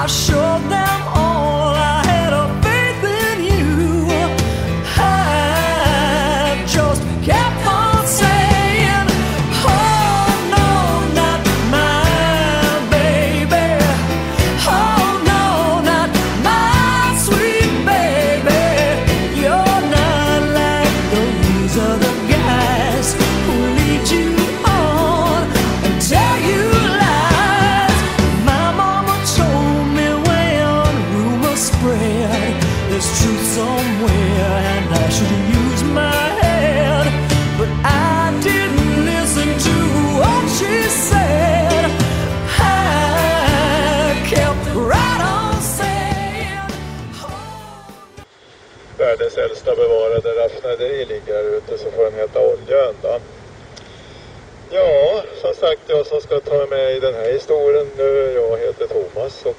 I showed them all I had a faith in you. I just kept on saying, oh no, not my baby. Oh no, not my sweet baby. You're not like those other guys who lead you on and tell you lies. My mama told me when rumors spread, there's truth somewhere and I should use my head. But I didn't listen to what she said. I kept right on saying, Världens äldsta bevarade raffinaderi ligger här ute, så får den heta Oljan då. Ja, som sagt, jag som ska ta med i den här historien nu, jag heter Thomas och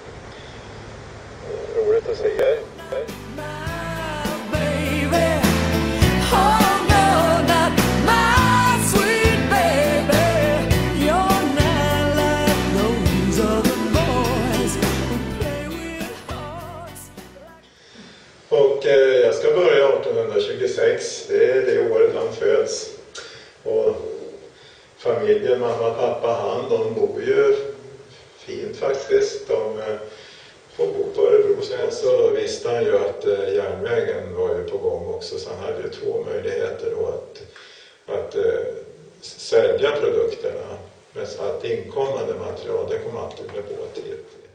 roligt att se er. my baby. Oh no, not my sweet baby. You're not like those other boys who play with hearts. Och jag ska börja 1826, det är det året han föds. Och familjen, mamma, pappa, de bor ju fint faktiskt. De får bo på Örebro. Sen så visste han ju att järnvägen var ju på gång också, så han hade ju två möjligheter då att sälja produkterna. Men att inkommande material, det kom alltid med båt hit.